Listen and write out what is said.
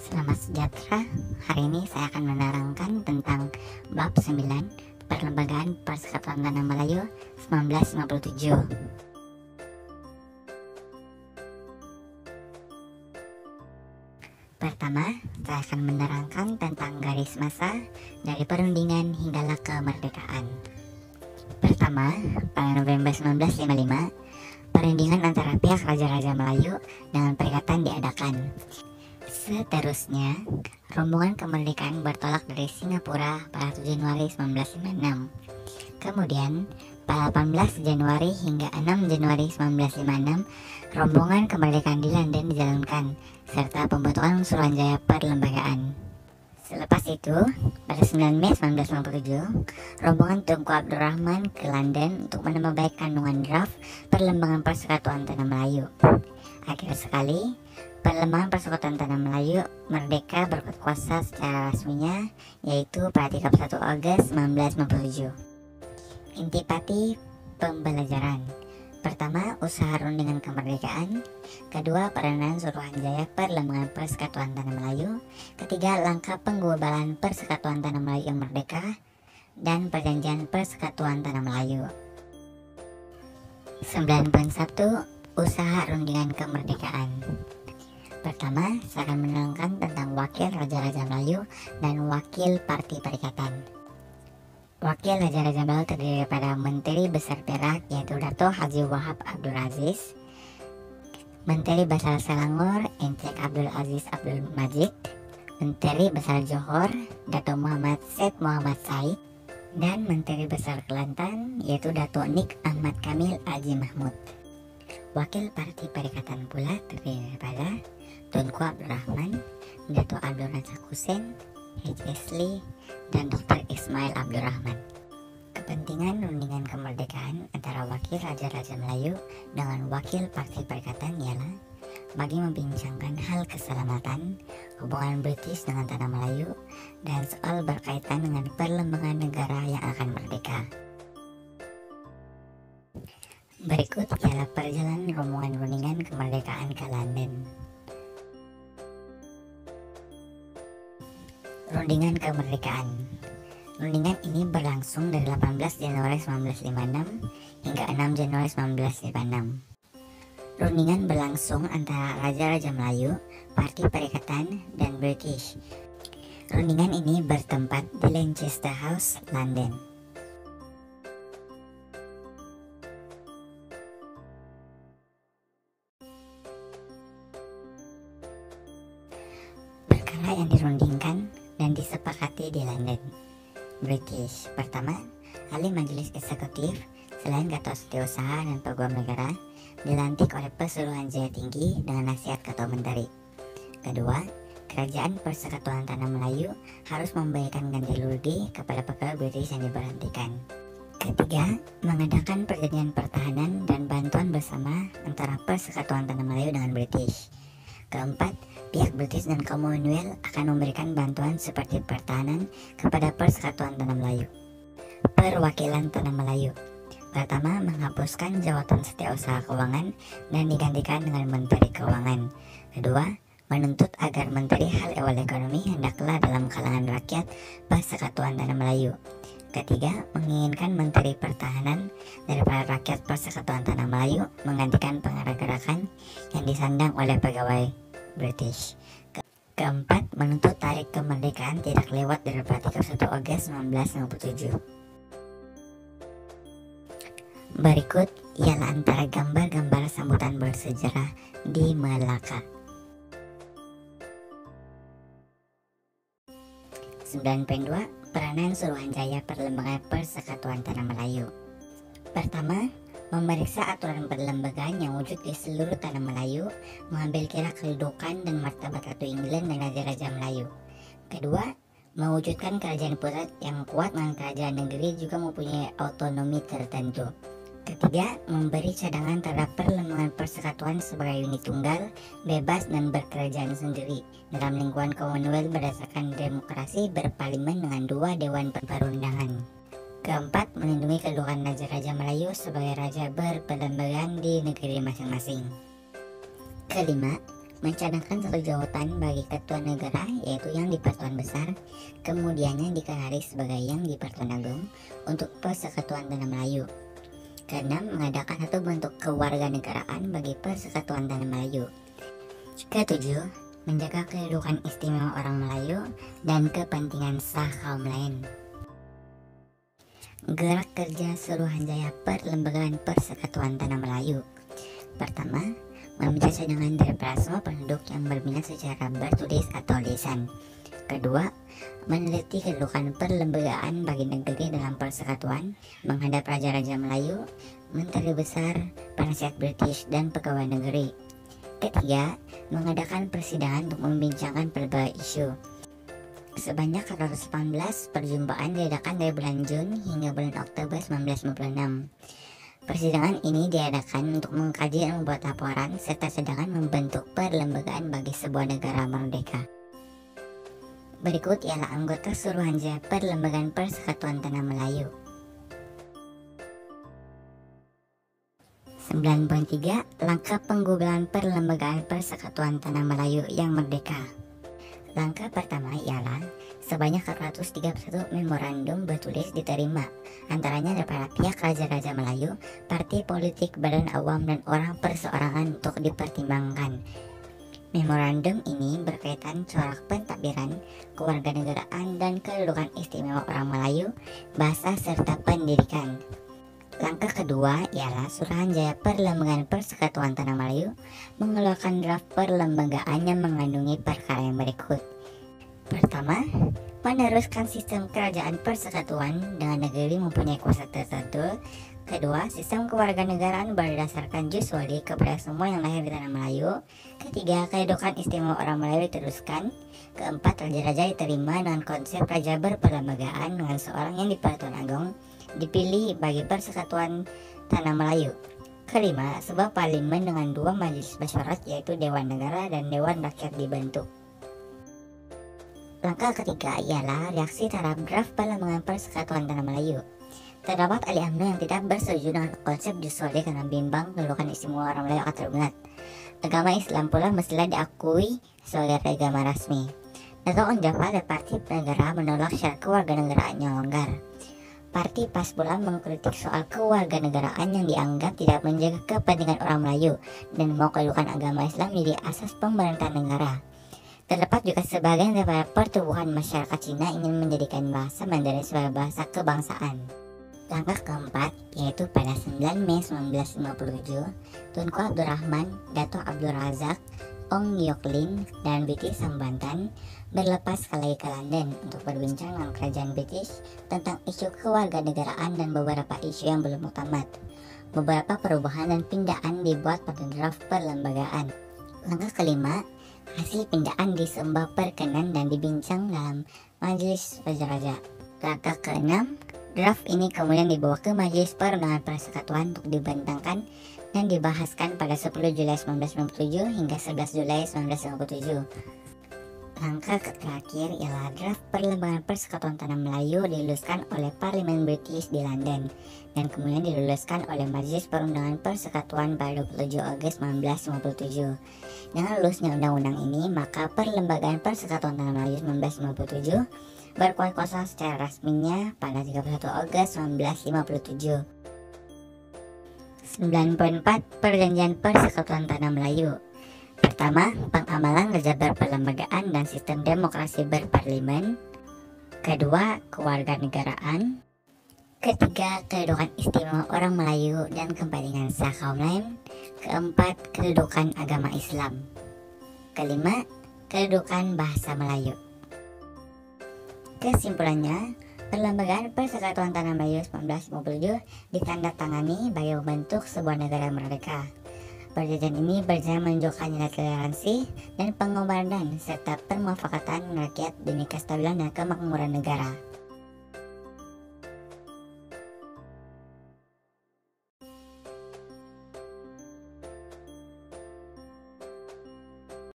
Selamat sejahtera. Hari ini saya akan menerangkan tentang bab 9 Perlembagaan Persekutuan Tanah Melayu 1957. Pertama, saya akan menerangkan tentang garis masa dari perundingan hinggalah kemerdekaan. Pertama, pada November 1955, perundingan antara pihak Raja-Raja Melayu dengan perikatan diadakan. Seterusnya, rombongan kemerdekaan bertolak dari Singapura pada 1 Januari 1956. Kemudian, pada 18 Januari hingga 6 Januari 1956, rombongan kemerdekaan di London dijalankan, serta pembentukan Suruhanjaya Perlembagaan. Selepas itu, pada 9 Mei 1957, rombongan Tunku Abdul Rahman ke London untuk menambah baik kandungan draft Perlembagaan Persekutuan Tanah Melayu. Akhir sekali, Perlembagaan Persekutuan Tanah Melayu merdeka berkuasa secara resminya, yaitu pada 31 Agustus 1957. Intipati pembelajaran. Pertama, usaha rundingan kemerdekaan. Kedua, peranan Suruhanjaya Perlembagaan Persekutuan Tanah Melayu. Ketiga, langkah penggubalan Persekutuan Tanah Melayu yang merdeka. Dan perjanjian Persekutuan Tanah Melayu. 91. Usaha rundingan kemerdekaan. Pertama, saya akan menerangkan tentang wakil Raja-Raja Melayu dan wakil Parti Perikatan. Wakil Raja-Raja Melayu terdiri daripada Menteri Besar Perak, yaitu Dato Haji Wahab Abdul Aziz, Menteri Besar Selangor, Encik Abdul Aziz Abdul Majid, Menteri Besar Johor, Dato Muhammad Syed Muhammad Said, dan Menteri Besar Kelantan, yaitu Dato Nik Ahmad Kamil Haji Mahmud. Wakil Parti Perikatan pula terdiri daripada Tunku Abdul Rahman, Dato Abdul Razak Hussein, H.S. Lee, dan Dr. Ismail Abdul Rahman. Kepentingan rundingan kemerdekaan antara wakil Raja-Raja Melayu dengan wakil Parti Perikatan ialah bagi membincangkan hal keselamatan, hubungan British dengan Tanah Melayu, dan soal berkaitan dengan perlembagaan negara yang akan merdeka. Berikut ialah perjalanan rombongan rundingan kemerdekaan ke London. Rundingan kemerdekaan. Rundingan ini berlangsung dari 18 Januari 1956 hingga 6 Januari 1956. Rundingan berlangsung antara Raja-Raja Melayu, Parti Perikatan, dan British. Rundingan ini bertempat di Lancaster House, London. Perkara yang dirundingkan dan disepakati di London. British. Pertama, ahli majelis eksekutif selain Ketua Setiausaha dan Peguam Negara dilantik oleh Pesuruhanjaya Tinggi dengan nasihat Ketua Menteri. Kedua, Kerajaan Persekutuan Tanah Melayu harus membayarkan ganti rugi kepada pegawai British yang diberhentikan. Ketiga, mengadakan perjanjian pertahanan dan bantuan bersama antara Persekutuan Tanah Melayu dengan British. Keempat, pihak British dan Commonwealth akan memberikan bantuan seperti pertahanan kepada Persekutuan Tanah Melayu. Perwakilan Tanah Melayu. Pertama, menghapuskan jabatan Setiausaha Keuangan dan digantikan dengan Menteri Keuangan. Kedua, menuntut agar Menteri Hal Ehwal Ekonomi hendaklah dalam kalangan rakyat Persekutuan Tanah Melayu. Ketiga, menginginkan Menteri Pertahanan daripada rakyat Persekutuan Tanah Melayu menggantikan pengarah gerakan yang disandang oleh pegawai British. Keempat, menuntut tarik kemerdekaan tidak lewat daripada 31 Agustus 1957. Berikut ialah antara gambar-gambar sambutan bersejarah di Melaka. 9.2 Peranan Suruhanjaya Perlembagaan Persekutuan Tanah Melayu. Pertama, memeriksa aturan perlembagaan yang wujud di seluruh Tanah Melayu, mengambil kira kedudukan dan martabat Ratu England dan Raja-Raja Melayu. Kedua, mewujudkan kerajaan pusat yang kuat dengan kerajaan negeri juga mempunyai otonomi tertentu. Ketiga, memberi cadangan terhadap perlembagaan persekutuan sebagai unit tunggal, bebas dan berkerajaan sendiri dalam lingkungan Commonwealth berdasarkan demokrasi berparlemen dengan 2 dewan perundangan. Keempat, melindungi kedudukan Raja-Raja Melayu sebagai raja berperlembagaan di negeri masing-masing. Kelima, Mencanangkan satu jabatan bagi ketua negara, yaitu yang di Persatuan Besar, kemudiannya dikenali sebagai yang di Persatuan Agung untuk Persekutuan Tanah Melayu. Keenam, mengadakan satu bentuk kewarganegaraan bagi Persekutuan Tanah Melayu. Ketujuh, menjaga kedudukan istimewa orang Melayu dan kepentingan sah kaum lain. Gerak kerja Suruhanjaya Perlembagaan Persekutuan Tanah Melayu. Pertama, membaca cadangan dari semua penduduk yang berminat secara bertulis atau lisan. Kedua, meneliti kedudukan perlembagaan bagi negeri dalam persekutuan menghadap Raja-Raja Melayu, Menteri Besar, penasihat British, dan pegawai negeri. Ketiga, mengadakan persidangan untuk membincangkan berbagai isu. Sebanyak 118 perjumpaan diadakan dari bulan Juni hingga bulan Oktober 1956. Persidangan ini diadakan untuk mengkaji dan membuat laporan serta sedangkan membentuk perlembagaan bagi sebuah negara merdeka. Berikut ialah anggota Suruhanjaya Perlembagaan Persekutuan Tanah Melayu. 9.3 Langkah pengguguran Perlembagaan Persekutuan Tanah Melayu yang merdeka. Langkah pertama ialah sebanyak 431 memorandum bertulis diterima, antaranya dari para pihak Raja-Raja Melayu, partai politik, badan awam, dan orang perseorangan untuk dipertimbangkan. Memorandum ini berkaitan corak pentadbiran, kewarganegaraan, dan kedudukan istimewa orang Melayu, bahasa, serta pendidikan. Langkah kedua ialah Suruhanjaya Perlembagaan Persekutuan Tanah Melayu mengeluarkan draft perlembagaan yang mengandungi perkara yang berikut. Pertama, meneruskan sistem kerajaan persekutuan dengan negeri mempunyai kuasa tertentu. Kedua, sistem kewarganegaraan berdasarkan jus wali kepada semua yang lahir di Tanah Melayu. Ketiga, kedudukan istimewa orang Melayu diteruskan. Keempat, raja-raja diterima dengan konsep raja berperlembagaan dengan seorang yang di Persatuan Agung dipilih bagi Persekutuan Tanah Melayu. Kelima, sebuah parlemen dengan 2 majelis musyawarah yaitu Dewan Negara dan Dewan Rakyat dibentuk. Langkah ketiga ialah reaksi terhadap draft Perlembagaan Persekutuan Tanah Melayu. Terdapat ahli UMNO yang tidak bersetuju dengan konsep jus wali karena bimbang kedudukan istimewa orang Melayu akan tergugat. Agama Islam pula mestilah diakui sebagai agama rasmi. Dato' Onjava dan Parti Negara menolak syarat kewarganegaraan yang longgar. Parti PAS pula mengkritik soal kewarganegaraan yang dianggap tidak menjaga kepentingan orang Melayu dan mau kedudukan agama Islam menjadi asas pemerintahan negara. Terdapat juga sebagian daripada pertumbuhan masyarakat Cina ingin menjadikan bahasa Mandarin sebagai bahasa kebangsaan. Langkah keempat yaitu pada 9 Mei 1957, Tunku Abdul Rahman, Dato' Abdul Razak, Ong Yok Lin, dan British Sambantan berlepas sekali ke London untuk berbincang dengan kerajaan British tentang isu kewarganegaraan dan beberapa isu yang belum muktamad. Beberapa perubahan dan pindaan dibuat pada draft perlembagaan. Langkah kelima, hasil pindaan disembah perkenan dan dibincang dalam Majelis Raja-Raja. Langkah keenam, draft ini kemudian dibawa ke Majelis Perundangan Persekutuan untuk dibentangkan dan dibahaskan pada 10 Juli 1957 hingga 11 Juli 1957. Langkah terakhir ialah draft Perlembagaan Persekutuan Tanah Melayu diluluskan oleh Parlemen British di London dan kemudian diluluskan oleh Majelis Perundangan Persekutuan pada 27 Agustus 1957. Dengan lulusnya undang-undang ini, maka Perlembagaan Persekutuan Tanah Melayu 1957 berkuat kuasa secara resminya pada 31 Agustus 1957. 9.4 Perjanjian Persekutuan Tanah Melayu. Pertama, pengamalan raja berperlembagaan dan sistem demokrasi berparlemen. Kedua, kewarganegaraan. Ketiga, kedudukan istimewa orang Melayu dan kepentingan sah kaum lain. Keempat, kedudukan agama Islam. Kelima, kedudukan bahasa Melayu. Kesimpulannya, Perlembagaan Persekutuan Tanah Melayu 1957 ditandatangani bagi membentuk sebuah negara merdeka. Perjanjian ini berjalan menunjukkan nilai toleransi dan pengorbanan serta permufakatan rakyat demi kestabilan dan kemakmuran negara.